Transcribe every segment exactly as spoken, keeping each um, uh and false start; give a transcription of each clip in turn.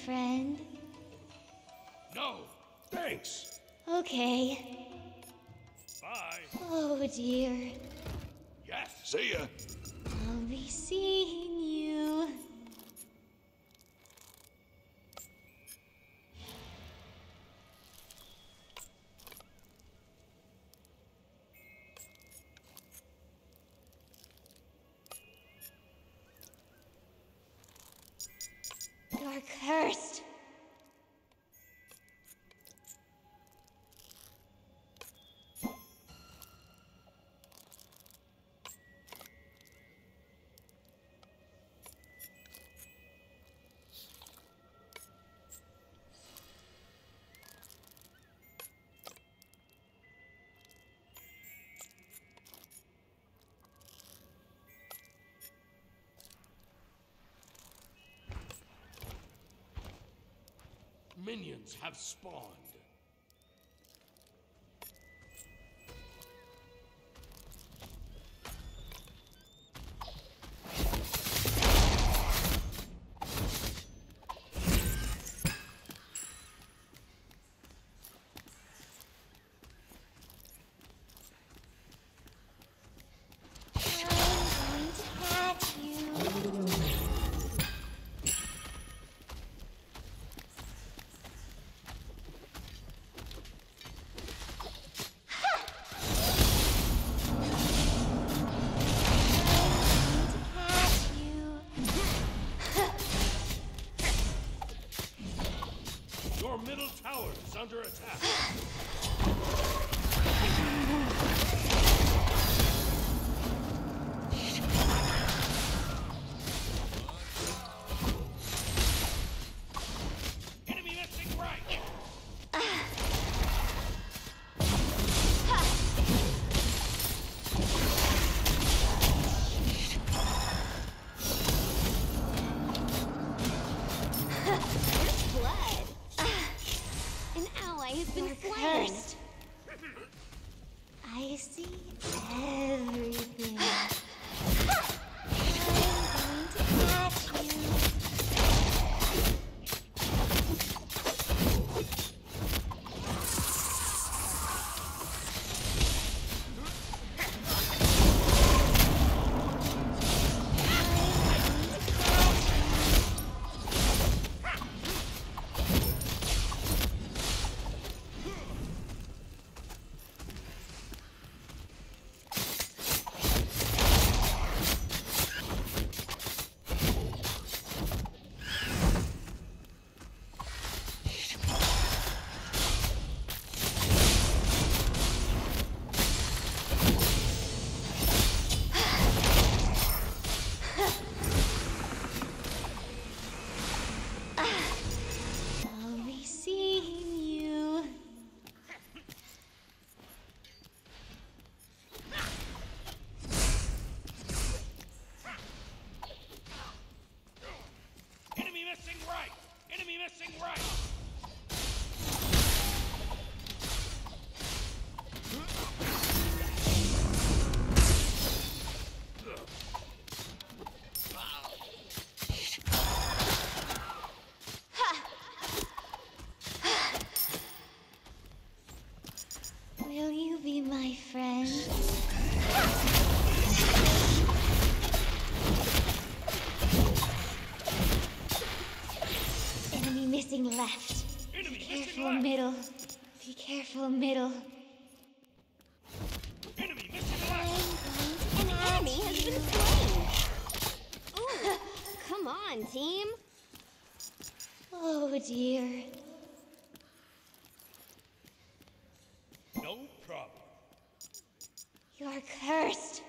friend? No, thanks. Okay. Bye. Oh dear. Yes. See ya. I'll be seeing you. You're cursed. Minions have spawned. Your middle tower is under attack. Enemy missing right. Has been cursed. I see everything. I'm going to catch you. Right. Will you be my friend? Enemy missing left. Enemy Be careful, missing middle. Be careful, middle. Enemy missing left. An enemy has been slain. Ooh, come on, team. Oh dear. No problem. You're cursed.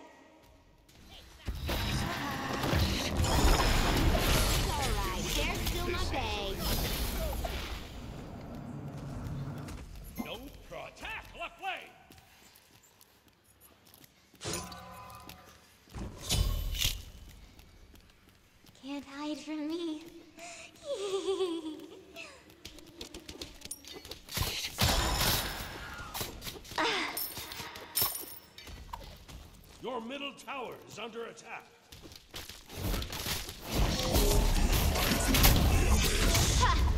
It's alright, there's still my pay. No pro attack left lane. Can't hide from me. Your middle tower is under attack. Ha!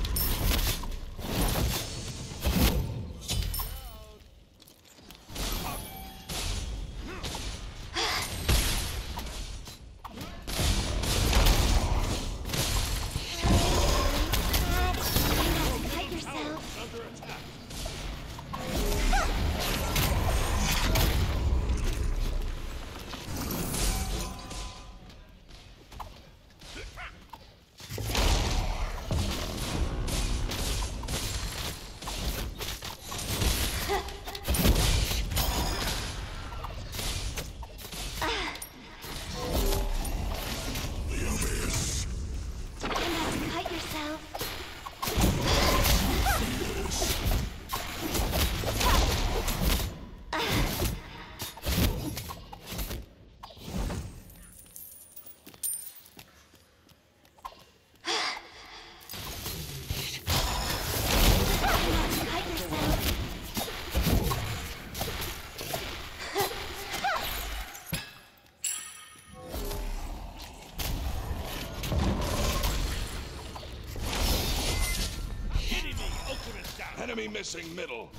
Enemy missing middle.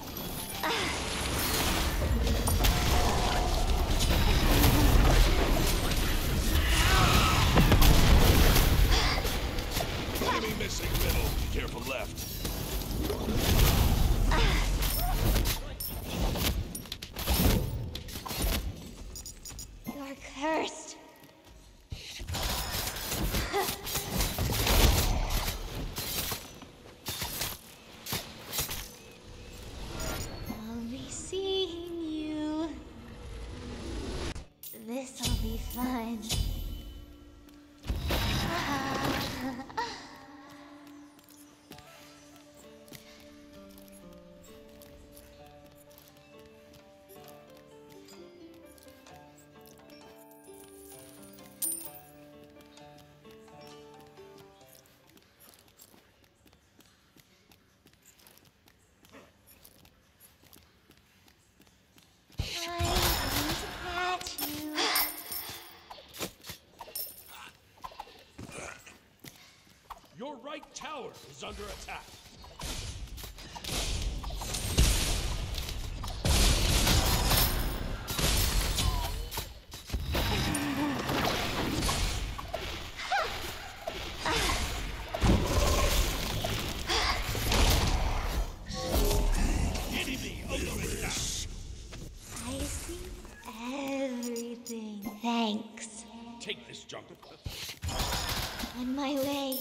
Enemy missing middle. Careful left. You're cursed. I'll be seeing you. This'll be fun. I'm going to catch you. Your right tower is under attack. Enemy ultimate attack. I see everything. Thanks. Take this jungle. On my way.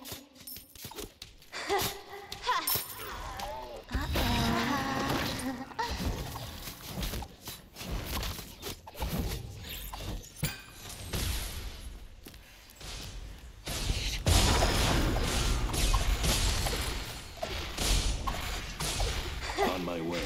On my way.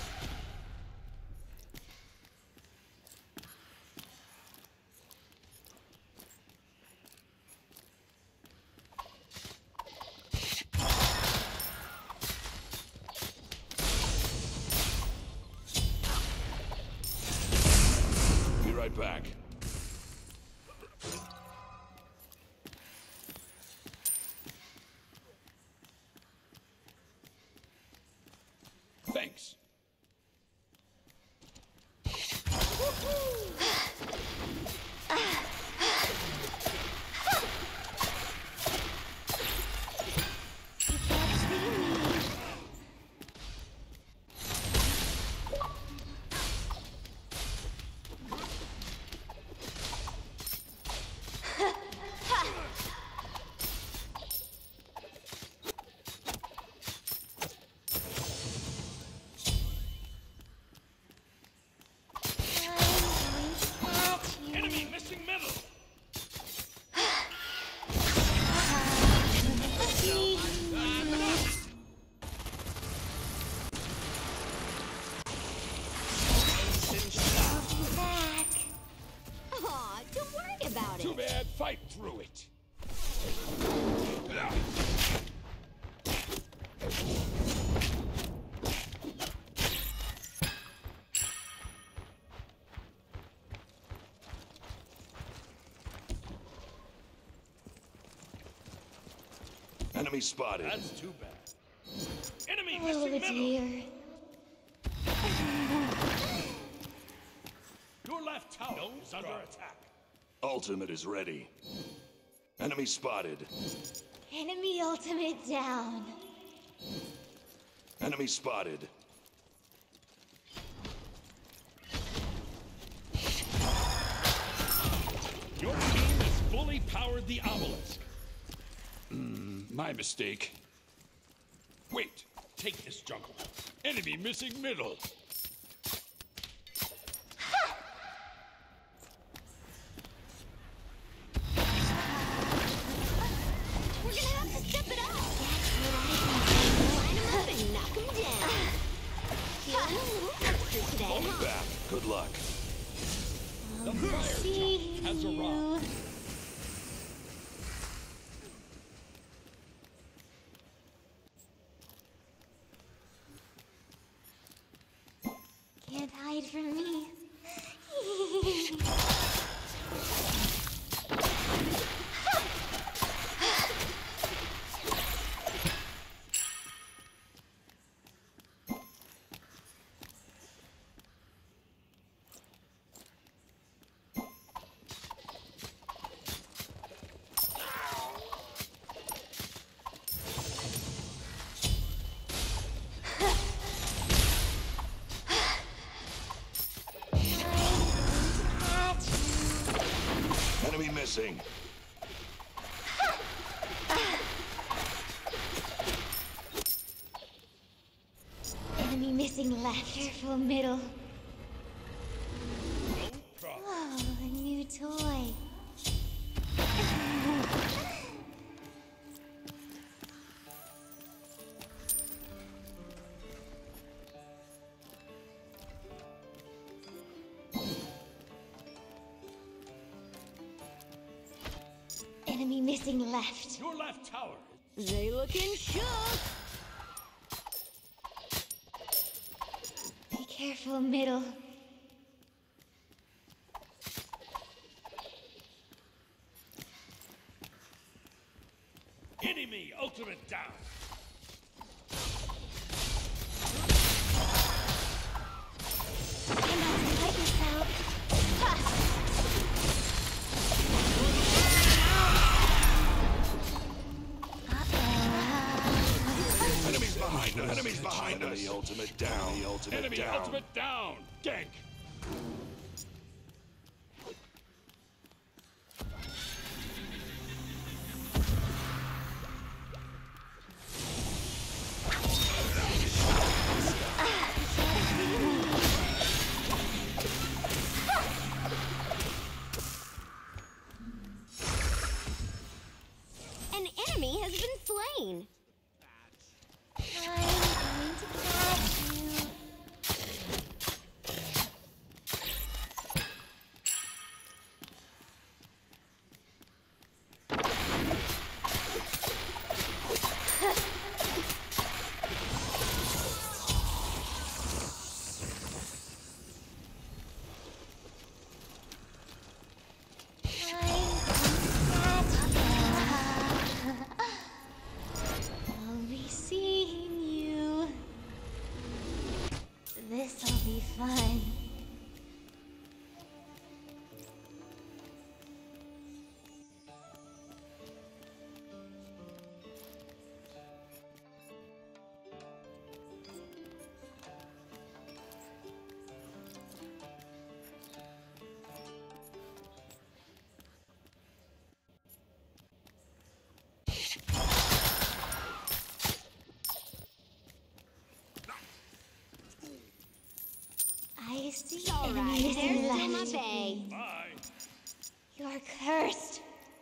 Be right back. Thanks. You can't see me. I'm going to catch you. Enemy missing middle. See you. I'll be back. Aw, don't worry about Too it. bad. Fight through it. Enemy spotted. That's too bad. Enemy Oh missing middle. dear. Your left tower is under attack. Ultimate is ready. Enemy spotted. Enemy ultimate down. Enemy spotted. Your team has fully powered the obelisk. My mistake. Wait. Take this jungle. Enemy missing middle. We're gonna have to step it up. Line 'em up and knock 'em down. Feeling a little extra today, Fall huh? back. Good luck. The fire See giant has arrived. you. Can't hide from me. missing. Enemy missing left. Careful, middle. No problem. Oh, a new toy. Enemy missing left. Your left tower. They looking shook. Be careful, middle. Enemy ultimate down. Come on, fight yourself. Uh-oh. Enemies behind us. Enemies behind us. The ultimate down. The ultimate Enemy down. ultimate down. Gank. An enemy has been slain. I'm going to catch you. I'll be seeing you. This'll be fun. I see All right, enemies there's in Zuma left. Bay. Bye. You're cursed.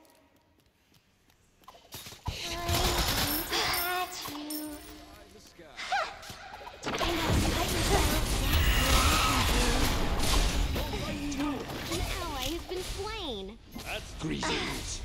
I'm going to catch you. I know, fight yourself. An ally has been slain. That's Greetings.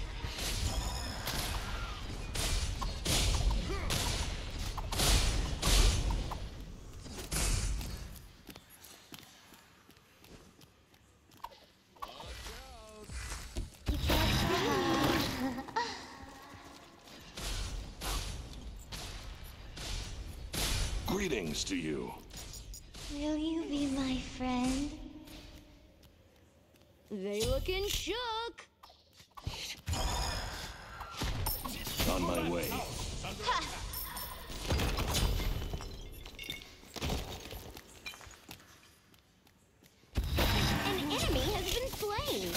You can't see me. Greetings to you. Will you be my friend? They looking shook. On my way. An enemy has been slain.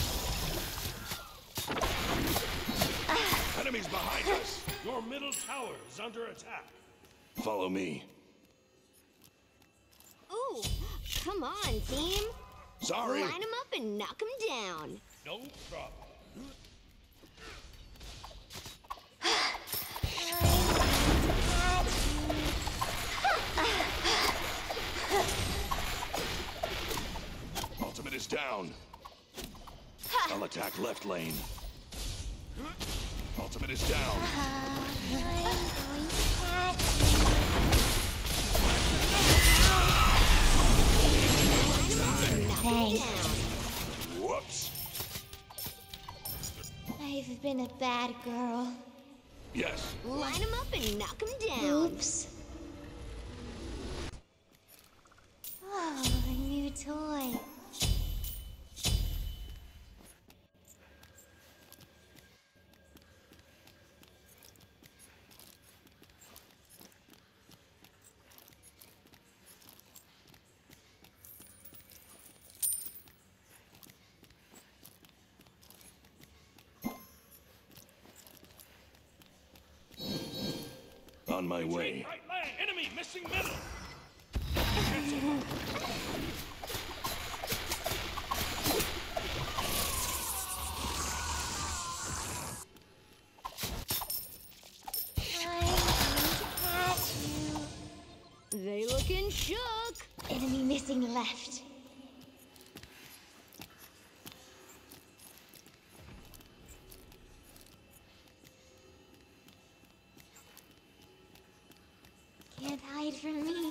Enemies behind us. your middle tower is under attack. Follow me. Ooh, come on, team. Sorry. Line them up and knock them down. No problem. Ultimate is down. I'll attack left lane. Ultimate is down. Thanks. Whoops. I've been a bad girl. Yes. Line them up and knock them down. Oops. Oh, a new toy. On my way. Right lane. Enemy missing middle. I'm going to catch you. They looking shook. Enemy missing left. Can't hide from me.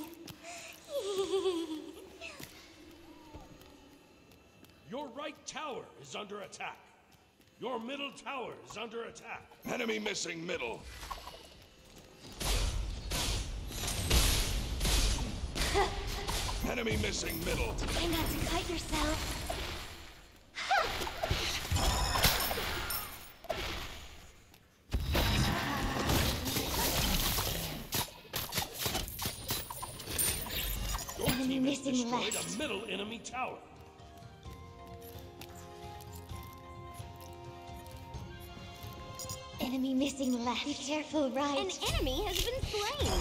Your right tower is under attack. Your middle tower is under attack. Enemy missing middle. Enemy missing middle. Try not to cut yourself. Your Enemy team has missing destroyed left. a middle enemy tower. Enemy missing left. Be careful, right. An enemy has been slain.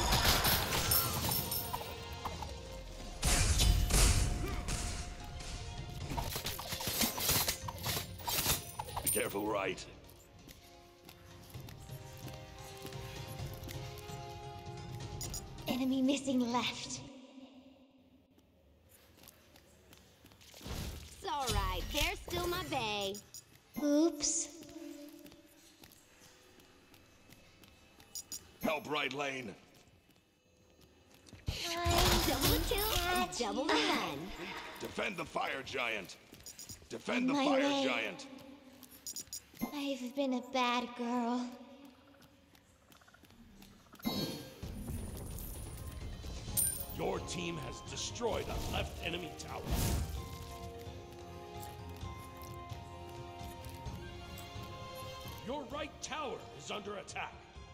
Be careful, right. Enemy missing left. It's all right. There's still my bay. Oops. Help right lane. Double the kill and double the fun. Defend the fire giant. Defend the My fire way. giant. I've been a bad girl. Your team has destroyed a left enemy tower. Your right tower is under attack.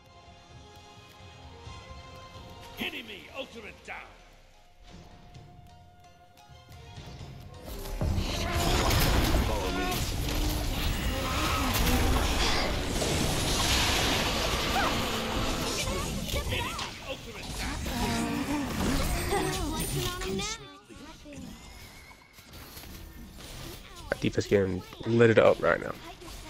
Enemy ultimate down. Follow me. Enemy ultimate down. Flexing on him now. Tifa's getting lit it up right now.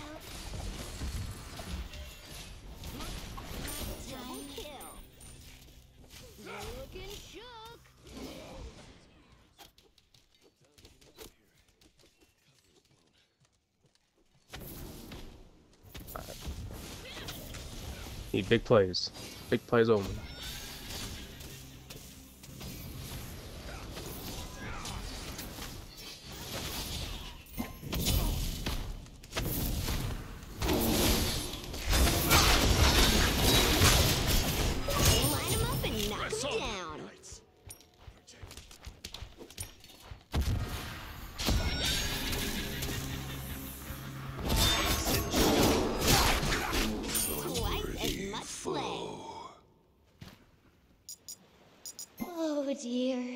Double kill. They're looking shook. Need big plays. Big plays only. Line him up and knock him down. Twice as much play. Oh dear.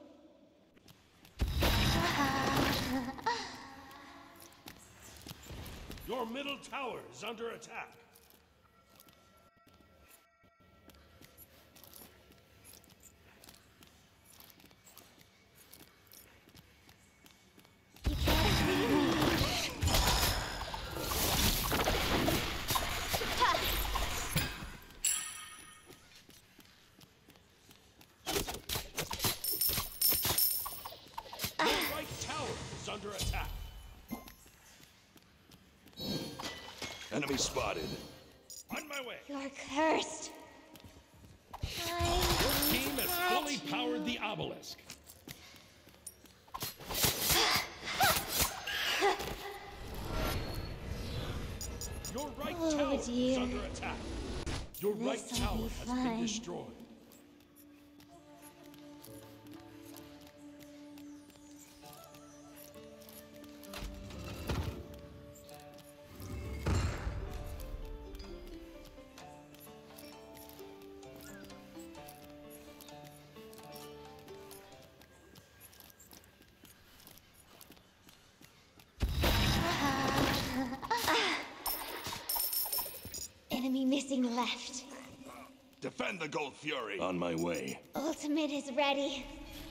Your middle tower is under attack. You can't see me. Your right tower is under attack. Enemy spotted. On my way. You're cursed. I'm Team going to has catch fully you. powered the obelisk. Your right Oh, tower is dear. under attack. Your right This'll tower be has been fun. destroyed. Enemy missing left. Defend the Gold Fury. On my way. Ultimate is ready.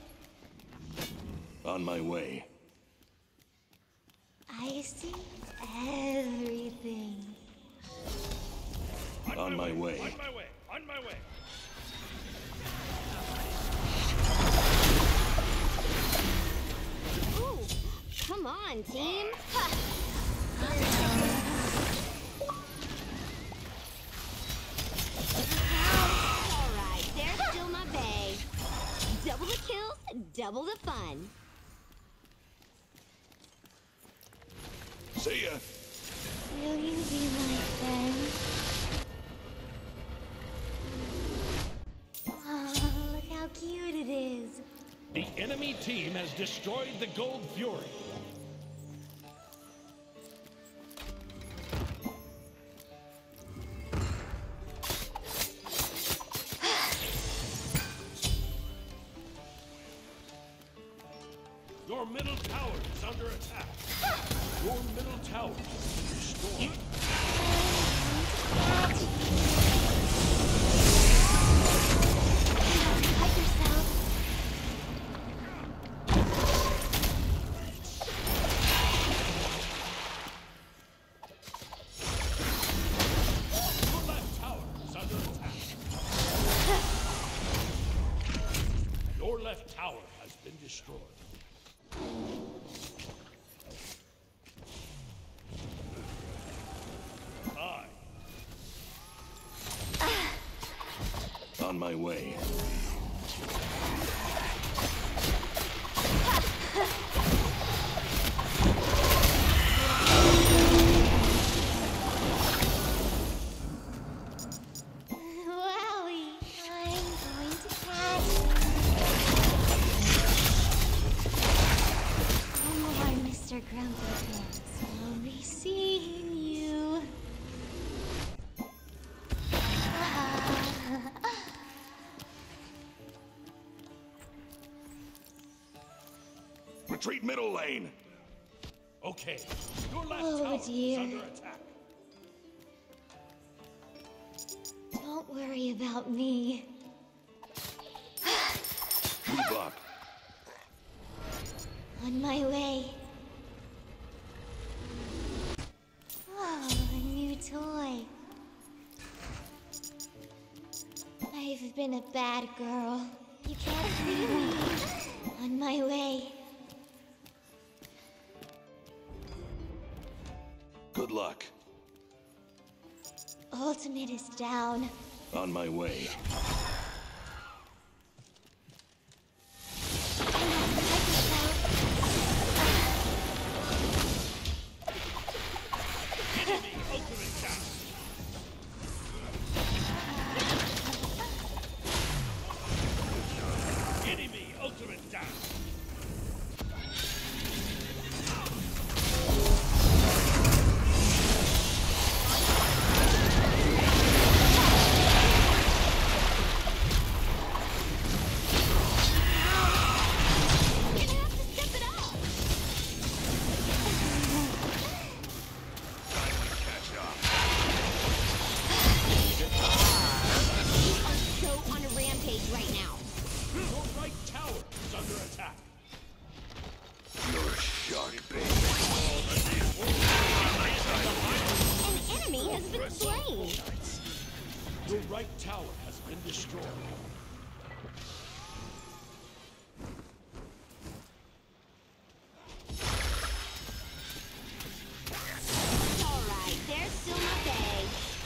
On my way. I see everything. On my way. On my way. On my way. Ooh, come on, team. Ha. All right, there's still my bae. Double the kills, double the fun. See ya. Will you be my friend? Oh, look how cute it is. The enemy team has destroyed the Gold Fury. Your middle tower is under attack. Your middle tower is destroyed. Cut yourself. Your left tower is under attack. Your left tower has been destroyed. I. On my way. Wowie, I'm going to catch you. No more Mister Grumpy Pants. I'll be seeing you. Retreat middle lane. Okay. Your left Oh, tower dear. is under attack. Don't worry about me. Move up. On my way. Oh, a new toy. I've been a bad girl. You can't see me. On my way. Good luck. Ultimate is down. On my way. Enemy ultimate down. Enemy ultimate down. You're gonna have to step it up. Catch up. You are so on a rampage right now. Your right tower is under attack. You're a shark, baby. An enemy has been slain. Your right tower has been destroyed. All right, there's still my bae.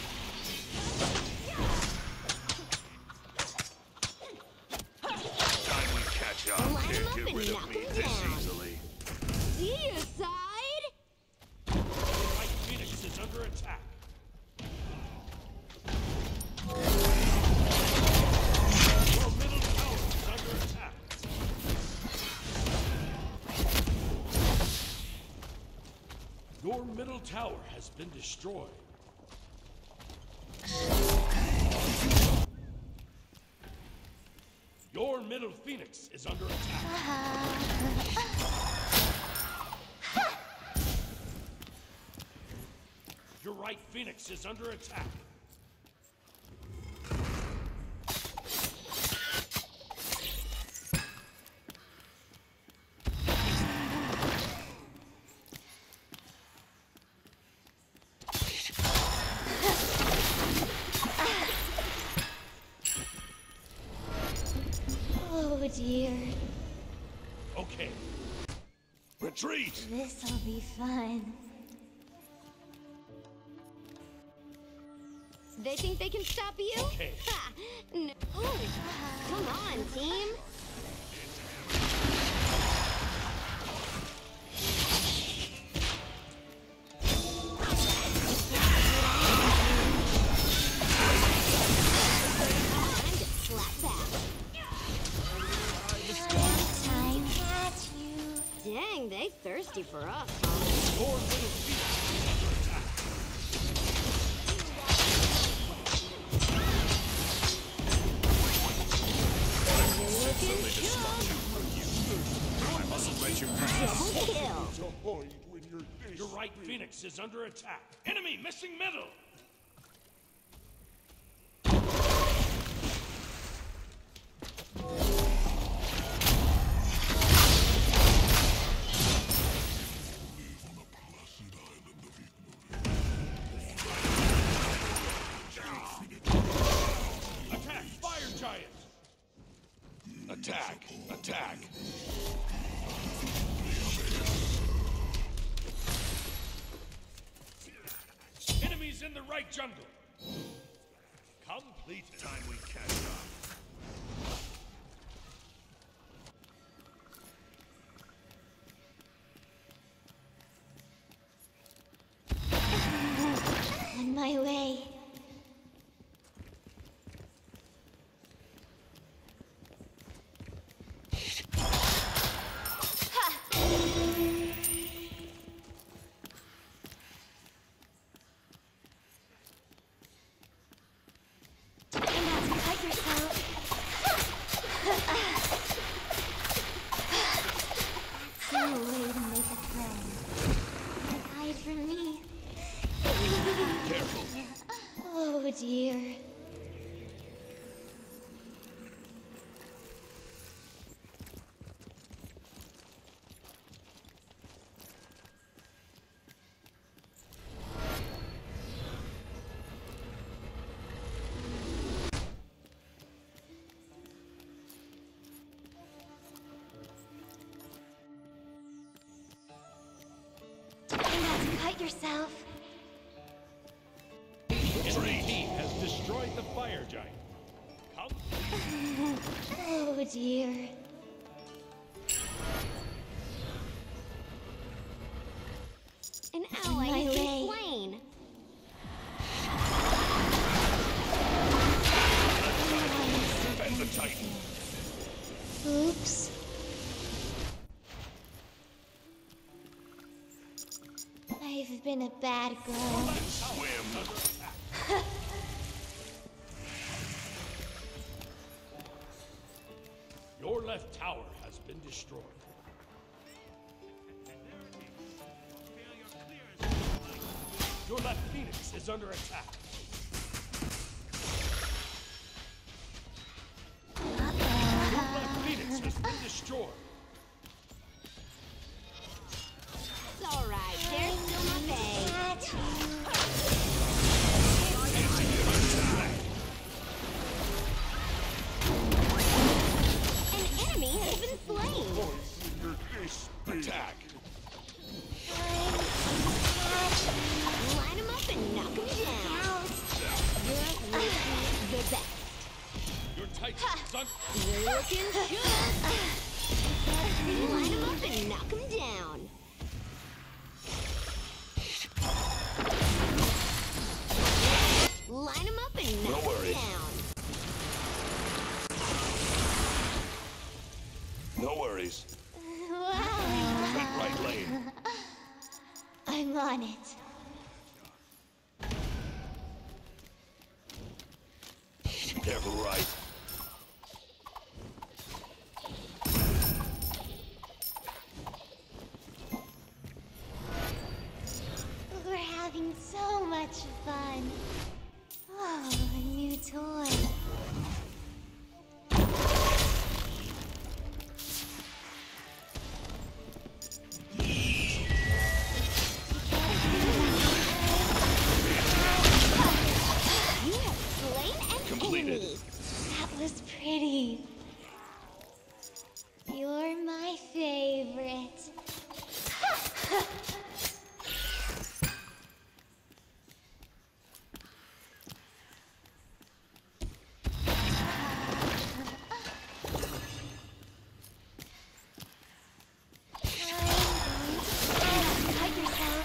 Time we catch up. Line 'em Can't up get and rid of knock me 'em this down. easily. See your side? Your right Phoenix is under attack. Your middle tower is under attack. Your middle tower has been destroyed. Your middle Phoenix is under attack. Your right Phoenix is under attack. dear. Okay. Retreat! This'll be fun. They think they can stop you? Okay. Ha! No. Ooh. Come on, team. Time to slap back. Time to catch you. Dang, they thirsty for us, huh? Your little feet is under attack. Looking I mustn't let you pass. double kill. Your right Phoenix is under attack. Enemy missing middle. Attack, fire giant. Attack! Attack! Enemies in the right jungle. Complete. Time we catch up. On my way. You're not to cut yourself. That's no way to make a friend. Hide from me. Careful. Oh dear. You're not to cut yourself. Enemy team has destroyed the fire giant. Come. Oh dear. An On ally my has been way. slain. Defend the Titan. Oops. I've been a bad girl. Swim. Your left tower has been destroyed. Your left Phoenix is under attack. Your left Phoenix has been destroyed. It's alright, there's still my bay. Catch you. An enemy has been slain. Attack. Line them up and knock them down. You're looking the best. Your Titan is under. You're looking good. Line them up and knock them down. Line them up and knock No them worries. down. No worries. Wow. Tread right lane. I'm on it. Careful right. We're having so much fun. Oh, a new toy. You have slain an Completed. enemy. That was pretty. You're my favorite. Hide yourself.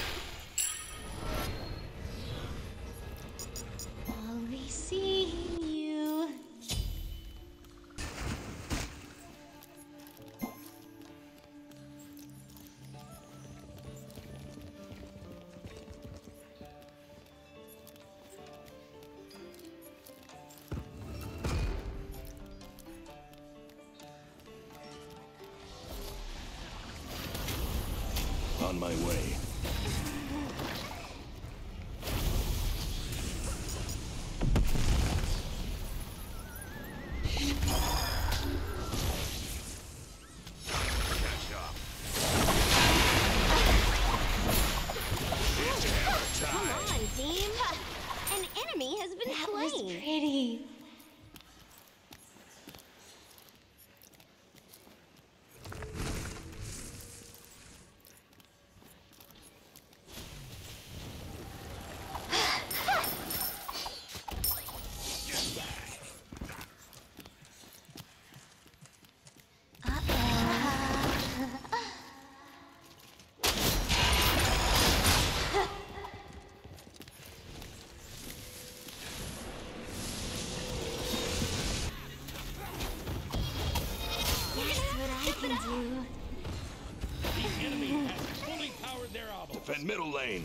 I'll be seeing you. On my way. Come on, team. An enemy has been That was slain. pretty. Do. The enemy has fully powered their obelisk. Defend middle lane.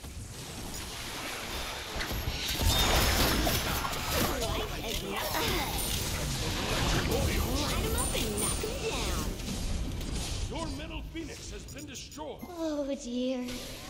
Light as nothing less. Line him up and knock him down. Your middle phoenix has been destroyed. Oh dear.